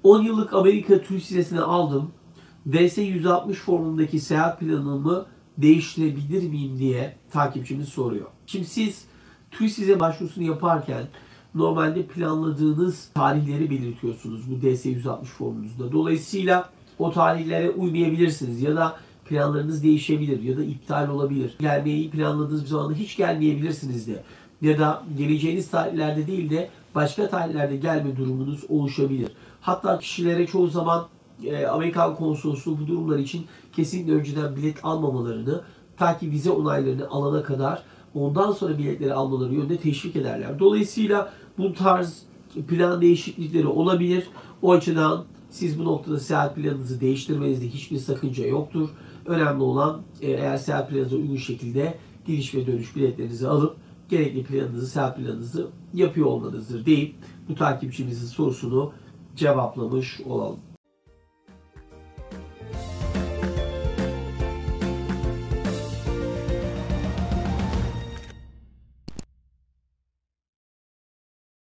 10 yıllık Amerika turist vizesini aldım. DS-160 formundaki seyahat planımı değiştirebilir miyim diye takipçimiz soruyor. Şimdi siz turist vize başvurusunu yaparken normalde planladığınız tarihleri belirtiyorsunuz bu DS-160 formunuzda. Dolayısıyla o tarihlere uymayabilirsiniz ya da planlarınız değişebilir ya da iptal olabilir. Gelmeyi planladığınız bir zamanda hiç gelmeyebilirsiniz de. Ya da geleceğiniz tarihlerde değil de başka tarihlerde gelme durumunuz oluşabilir. Hatta kişilere çoğu zaman Amerikan konsolosluğu bu durumlar için kesinlikle önceden bilet almamalarını, ta ki vize onaylarını alana kadar ondan sonra biletleri almaları yönünde teşvik ederler. Dolayısıyla bu tarz plan değişiklikleri olabilir. O açıdan siz bu noktada seyahat planınızı değiştirmenizde hiçbir sakınca yoktur. Önemli olan eğer seyahat planınıza uygun şekilde gidiş ve dönüş biletlerinizi alıp gerekli planınızı, seyahat planınızı yapıyor olmanızdır deyip bu takipçimizin sorusunu cevaplamış olalım.